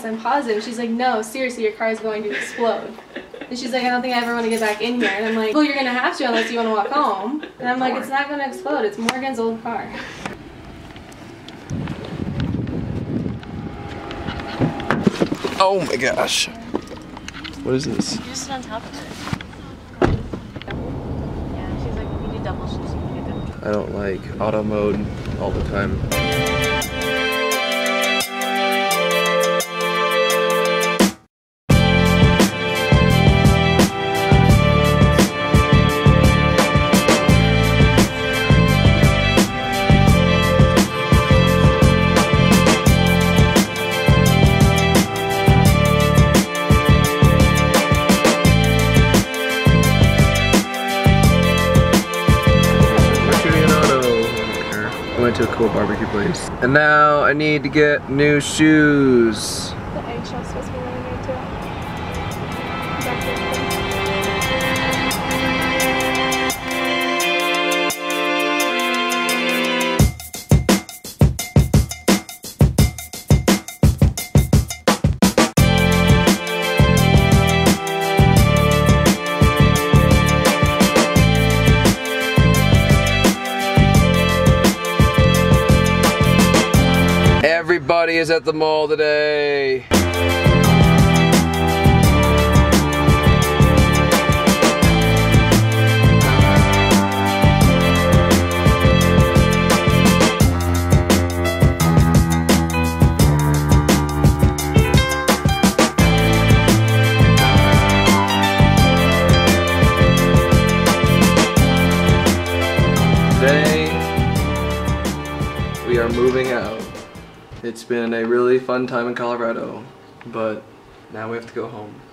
I'm positive. She's like, no, seriously, your car is going to explode. And she's like, I don't think I ever want to get back in here. And I'm like, well, you're going to have to unless you want to walk home. And I'm like, it's not going to explode. It's Morgan's old car. Oh my gosh. What is this? You just sit on top of it. Yeah, she's like, if you do double shifts, you can do double. I don't like auto mode all the time. To a cool barbecue place. And now I need to get new shoes. The eggshell's supposed to be really new too. Everybody is at the mall today. Today, we are moving out. It's been a really fun time in Colorado, but now we have to go home.